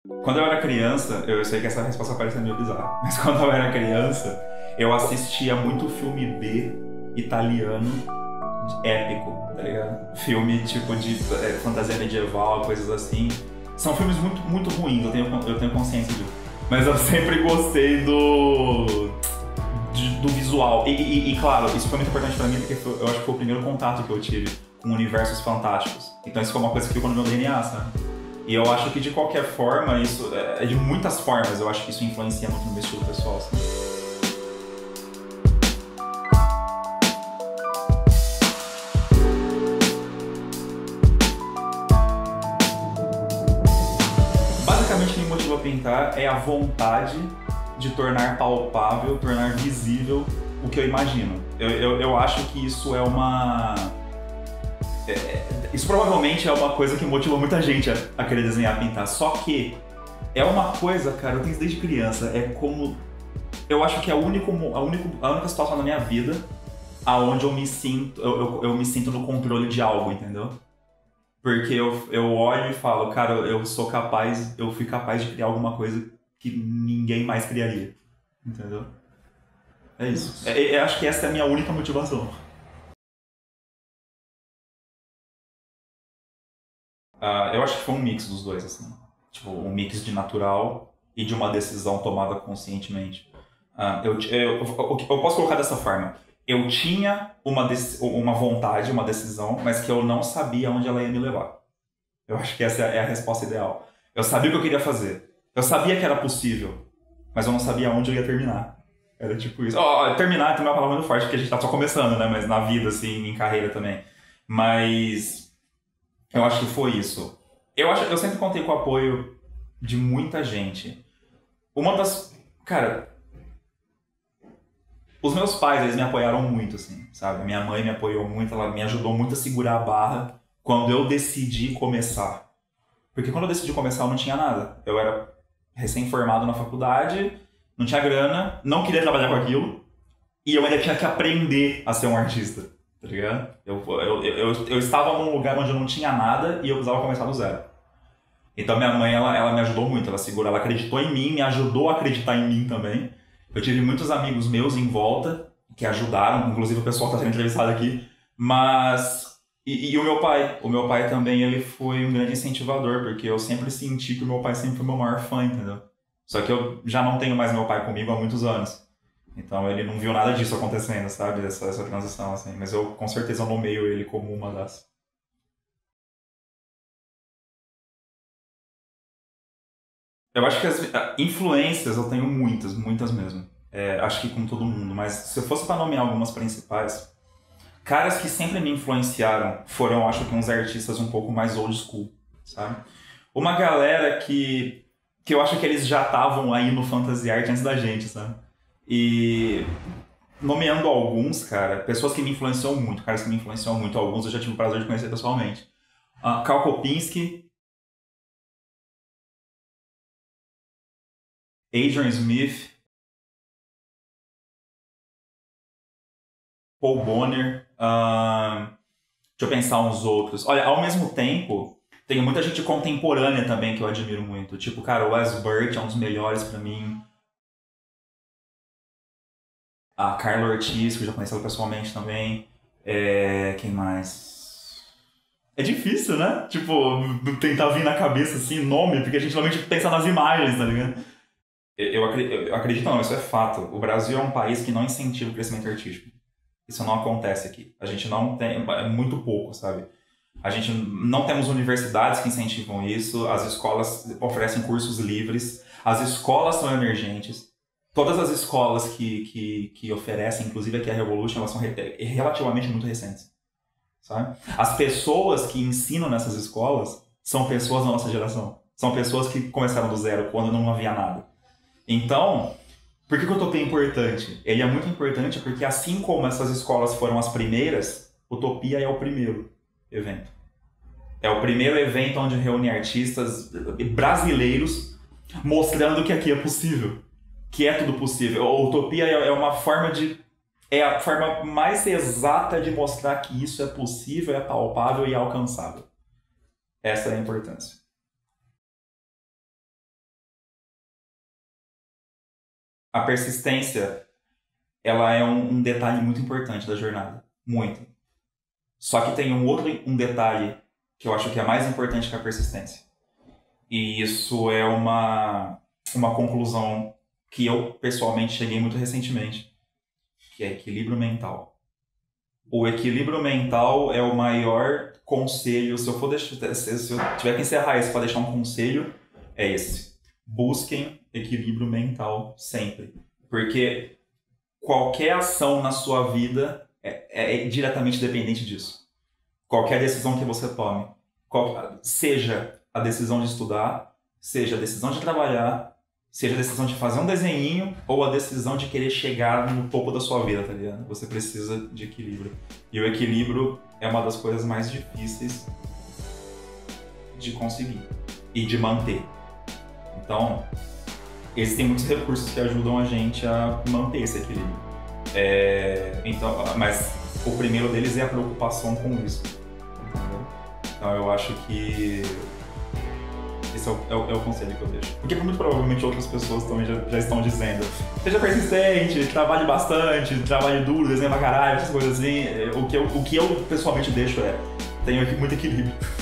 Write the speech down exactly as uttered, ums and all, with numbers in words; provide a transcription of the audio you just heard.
Quando eu era criança, eu sei que essa resposta parece meio bizarra, mas quando eu era criança, eu assistia muito filme B italiano épico, tá ligado? Filme tipo de é, fantasia medieval, coisas assim. São filmes muito, muito ruins, eu tenho, eu tenho consciência disso. Mas eu sempre gostei do. de- do visual. E, e- e, claro, isso foi muito importante pra mim porque foi- eu acho que foi o primeiro contato que eu tive com universos fantásticos. Então isso foi uma coisa que ficou no meu D N A, sabe? E eu acho que de qualquer forma, isso. É de muitas formas, eu acho que isso influencia muito no meu estilo pessoal, sabe? Basicamente, o que me motiva a pintar é a vontade de tornar palpável, tornar visível o que eu imagino. Eu, eu, eu acho que isso é uma. é- é- isso provavelmente é uma coisa que motiva muita gente a, a querer desenhar, pintar. Só que é uma coisa, cara, eu tenho isso desde criança. É como. Eu acho que é a, único, mo- a, único, a única situação na minha vida aonde eu me sinto. Eu, eu, eu me sinto no controle de algo, entendeu? Porque eu, eu olho e falo, cara, eu sou capaz, eu fui capaz de criar alguma coisa que ninguém mais criaria. Entendeu? É isso. É, é- acho que essa é a minha única motivação. Ah, eu acho que foi um mix dos dois, assim. Tipo, um mix de natural e de uma decisão tomada conscientemente. Ah, eu, eu, eu, eu posso colocar dessa forma. Eu tinha uma, dec- uma vontade, uma decisão, mas que eu não sabia onde ela ia me levar. Eu acho que essa é a resposta ideal. Eu sabia o que eu queria fazer. Eu sabia que era possível, mas eu não sabia onde eu ia terminar. Era tipo isso. Ó, ó, terminar também é uma palavra muito forte, porque a gente tá só começando, né? Mas na vida, assim, em carreira também. Mas eu acho que foi isso. Eu, acho, eu sempre contei com o apoio de muita gente. Uma das. Cara, os meus pais, eles me apoiaram muito, assim, sabe? Minha mãe me apoiou muito, ela me ajudou muito a segurar a barra quando eu decidi começar. Porque quando eu decidi começar, eu não tinha nada. Eu era recém-formado na faculdade, não tinha grana, não queria trabalhar com aquilo, e eu ainda tinha que aprender a ser um artista, tá ligado? Eu, eu, eu, eu estava num lugar onde eu não tinha nada e eu precisava começar do zero. Então minha mãe, ela, ela me ajudou muito, ela segurou, ela acreditou em mim, me ajudou a acreditar em mim também. Eu tive muitos amigos meus em volta que ajudaram, inclusive o pessoal que está sendo entrevistado aqui, mas e, e o meu pai, o meu pai também, ele foi um grande incentivador, porque eu sempre senti que o meu pai sempre foi meu maior fã, entendeu? Só que eu já não tenho mais meu pai comigo há muitos anos. Então ele não viu nada disso acontecendo, sabe? Essa, essa transição, assim. Mas eu com certeza nomeio ele como uma das. Eu acho que as ah, influências eu tenho muitas, muitas mesmo. É, acho que com todo mundo, mas se eu fosse para nomear algumas principais, caras que sempre me influenciaram foram, acho que, uns artistas um pouco mais old school, sabe? Uma galera que, que eu acho que eles já estavam aí no fantasy art antes da gente, sabe? E nomeando alguns, cara, pessoas que me influenciam muito, caras que me influenciam muito, alguns eu já tive o prazer de conhecer pessoalmente. Uh, Karl Kopinski, Adrian Smith, Paul Bonner, uh, deixa eu pensar uns outros. Olha, ao mesmo tempo, tem muita gente contemporânea também que eu admiro muito. Tipo, cara, o Wes Burt é um dos melhores pra mim. A Carla Ortiz, que eu já conheci ela pessoalmente também. É, quem mais? É difícil, né? Tipo, tentar vir na cabeça assim, nome, porque a gente normalmente pensa nas imagens, tá ligado? Eu, eu acre- eu acredito, não, isso é fato. O Brasil é um país que não incentiva o crescimento artístico. Isso não acontece aqui. A gente não tem, é muito pouco, sabe? A gente não temos universidades que incentivam isso, as escolas oferecem cursos livres, as escolas são emergentes. Todas as escolas que, que, que oferecem, inclusive aqui a Revolution, elas são re- relativamente muito recentes, sabe? As pessoas que ensinam nessas escolas são pessoas da nossa geração. São pessoas que começaram do zero, quando não havia nada. Então, por que, que o Utopia é importante? Ele é muito importante porque, assim como essas escolas foram as primeiras, Utopia é o primeiro evento. É o primeiro evento onde reúne artistas brasileiros mostrando que aqui é possível. Que é tudo possível. A Utopia é uma forma de... É a forma mais exata de mostrar que isso é possível, é palpável e alcançável. Essa é a importância. a persistência, ela é um, um detalhe muito importante da jornada. Muito. Só que tem um outro um detalhe que eu acho que é mais importante que a persistência. E isso é uma, uma conclusão que eu, pessoalmente, cheguei muito recentemente, que é equilíbrio mental. O equilíbrio mental é o maior conselho, se eu, for deixar, se eu tiver que encerrar isso para deixar um conselho, é esse. Busquem equilíbrio mental sempre. Porque qualquer ação na sua vida é, é diretamente dependente disso. Qualquer decisão que você tome, qual, seja a decisão de estudar, seja a decisão de trabalhar, seja a decisão de fazer um desenhinho ou a decisão de querer chegar no topo da sua vida, tá ligado? Você precisa de equilíbrio. E o equilíbrio é uma das coisas mais difíceis de conseguir e de manter. Então, existem muitos recursos que ajudam a gente a manter esse equilíbrio. É, então, mas o primeiro deles é a preocupação com isso. Entendeu? Então eu acho que esse é o, é, o, é o conselho que eu deixo. Porque muito provavelmente outras pessoas também já, já estão dizendo: seja persistente, trabalhe bastante, trabalhe duro, desenhe pra caralho, essas coisas assim. O que eu, o que eu pessoalmente deixo é: tenha muito equilíbrio.